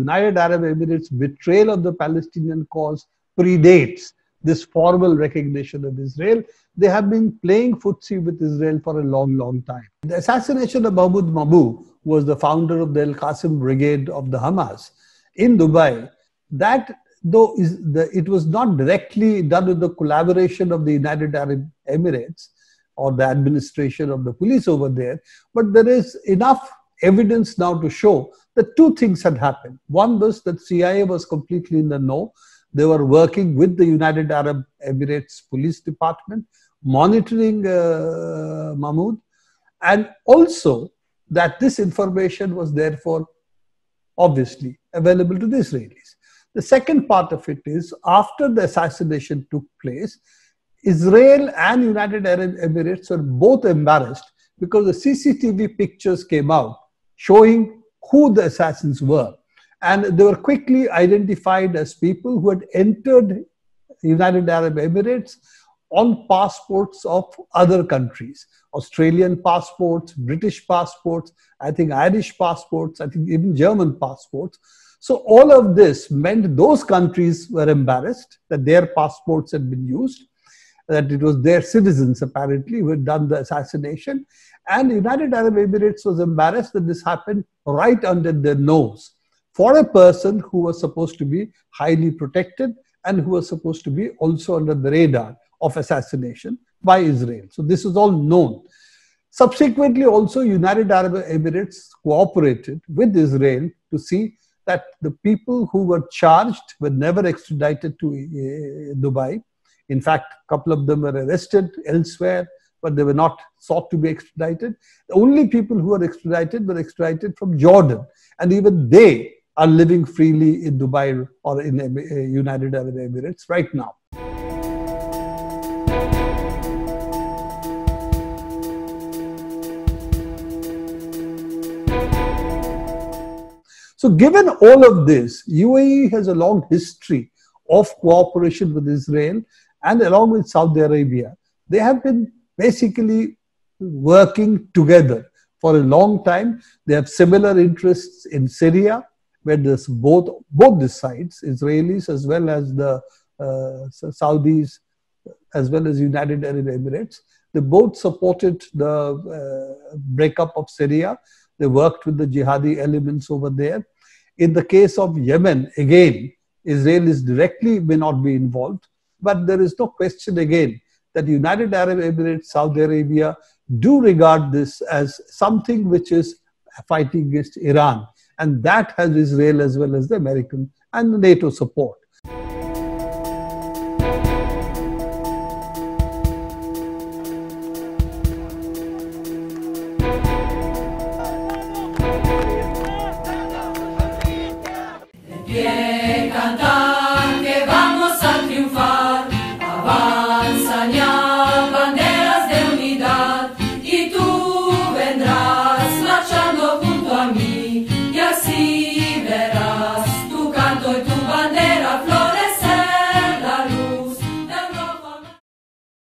United Arab Emirates' betrayal of the Palestinian cause predates this formal recognition of Israel. They have been playing footsie with Israel for a long, long time. The assassination of Mahmoud Mabhouh, who was the founder of the Al Qasim Brigade of the Hamas in Dubai, that though it was not directly done with the collaboration of the United Arab Emirates or the administration of the police over there, but there is enough evidence now to show that two things had happened. One was that CIA was completely in the know. They were working with the United Arab Emirates Police Department, monitoring Mahmoud, and also that this information was therefore obviously available to the Israelis. The second part of it is, after the assassination took place, Israel and United Arab Emirates were both embarrassed because the CCTV pictures came out showing who the assassins were. And they were quickly identified as people who had entered United Arab Emirates on passports of other countries. Australian passports, British passports, I think Irish passports, I think even German passports. So all of this meant those countries were embarrassed that their passports had been used, that it was their citizens apparently who had done the assassination. And the United Arab Emirates was embarrassed that this happened right under their nose for a person who was supposed to be highly protected and who was supposed to be also under the radar of assassination by Israel. So this is all known. Subsequently also, United Arab Emirates cooperated with Israel to see that the people who were charged were never extradited to Dubai. In fact, a couple of them were arrested elsewhere, but they were not sought to be extradited. The only people who were extradited from Jordan. And even they are living freely in Dubai or in United Arab Emirates right now. So given all of this, UAE has a long history of cooperation with Israel, and along with Saudi Arabia, they have been basically working together for a long time. They have similar interests in Syria, where there's both the sides, Israelis as well as the Saudis, as well as United Arab Emirates. They both supported the breakup of Syria. They worked with the jihadi elements over there. In the case of Yemen, again, Israel is directly may not be involved, but there is no question again that United Arab Emirates, Saudi Arabia do regard this as something which is fighting against Iran. And that has Israel as well as the American and the NATO support.